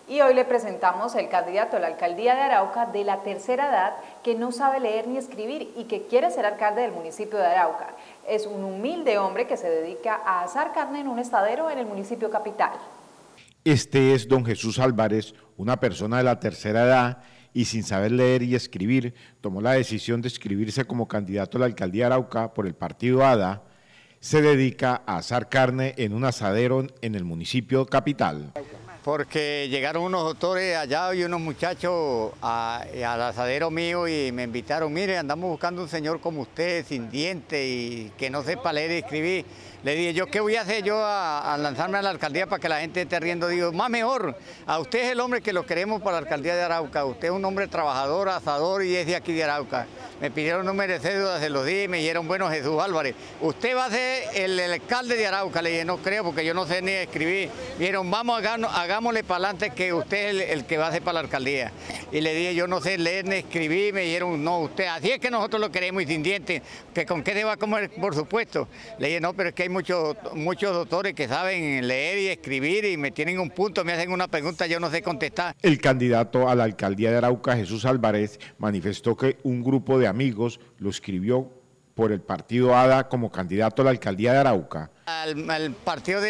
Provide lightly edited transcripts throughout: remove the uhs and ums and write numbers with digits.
Y hoy le presentamos el candidato a la alcaldía de Arauca de la tercera edad que no sabe leer ni escribir y que quiere ser alcalde del municipio de Arauca. Es un humilde hombre que se dedica a asar carne en un estadero en el municipio capital. Este es don Jesús Álvarez, una persona de la tercera edad y sin saber leer y escribir, tomó la decisión de inscribirse como candidato a la alcaldía de Arauca por el partido ADA. Se dedica a asar carne en un asadero en el municipio capital. Porque llegaron unos doctores allá y unos muchachos al asadero mío y me invitaron, mire, andamos buscando un señor como usted, sin dientes y que no sepa leer y escribir. Le dije, ¿yo qué voy a hacer yo a lanzarme a la alcaldía para que la gente esté riendo? Digo, más mejor, a usted es el hombre que lo queremos para la alcaldía de Arauca, usted es un hombre trabajador, asador y es de aquí de Arauca. Me pidieron número de cédula, se los di y me dijeron, bueno, Jesús Álvarez, usted va a ser el alcalde de Arauca. Le dije, no creo porque yo no sé ni escribir. Me dijeron, vamos, hagámosle para adelante que usted es el que va a ser para la alcaldía. Y le dije, yo no sé leer ni escribir. Me dijeron, no, usted, así es que nosotros lo queremos y sin dientes, que con qué se va a comer, por supuesto. Le dije, no, pero es que hay muchos doctores que saben leer y escribir y me tienen un punto, me hacen una pregunta, yo no sé contestar. El candidato a la alcaldía de Arauca, Jesús Álvarez, manifestó que un grupo de amigos lo escribió por el partido ADA como candidato a la alcaldía de Arauca. Al partido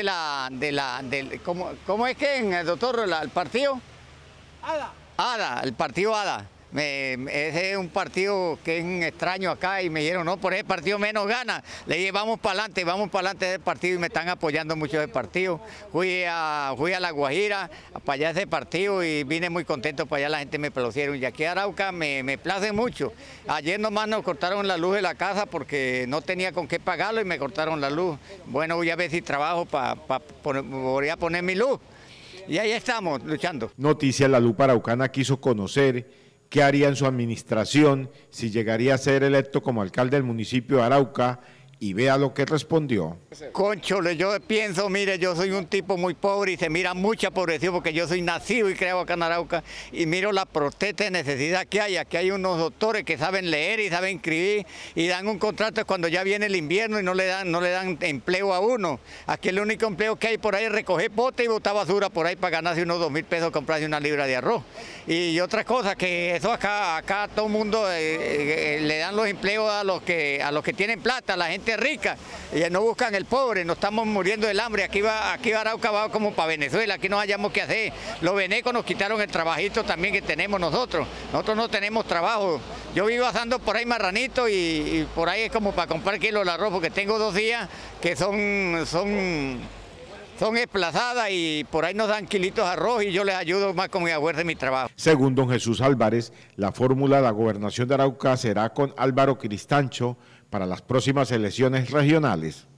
¿cómo es que, doctor, el partido? ADA. ADA, el partido ADA. Ese es un partido que es extraño acá y me dijeron, no, por ese partido menos gana. Le dije, vamos para adelante de ese partido y me están apoyando mucho ese partido. Fui a La Guajira, para allá ese partido y vine muy contento, para allá la gente me aplaudieron. Y aquí a Arauca me place mucho. Ayer nomás nos cortaron la luz de la casa porque no tenía con qué pagarlo y me cortaron la luz. Bueno, voy a ver si trabajo voy a poner mi luz. Y ahí estamos, luchando. Noticias La Lupa Araucana quiso conocer qué haría en su administración si llegaría a ser electo como alcalde del municipio de Arauca y vea lo que respondió. Cónchole, yo pienso, mire, yo soy un tipo muy pobre y se mira mucha pobrecía porque yo soy nacido y creado acá en Arauca y miro la protesta de necesidad que hay. Aquí hay unos doctores que saben leer y saben escribir y dan un contrato cuando ya viene el invierno y no le dan empleo a uno. Aquí el único empleo que hay por ahí es recoger bote y botar basura por ahí para ganarse unos 2.000 pesos, comprarse una libra de arroz. Y otra cosa, que eso acá todo el mundo le dan los empleos a los que tienen plata, a la gente rica, y no buscan el pobre, nos estamos muriendo del hambre, aquí Arauca va como para Venezuela, aquí no hayamos que hacer. Los venecos nos quitaron el trabajito también que tenemos nosotros no tenemos trabajo. Yo vivo asando por ahí marranito y por ahí es como para comprar kilos de arroz, porque tengo 2 días que son desplazadas y por ahí nos dan kilitos de arroz y yo les ayudo más con mi esfuerzo de mi trabajo. Según don Jesús Álvarez, la fórmula de la gobernación de Arauca será con Álvaro Cristancho para las próximas elecciones regionales.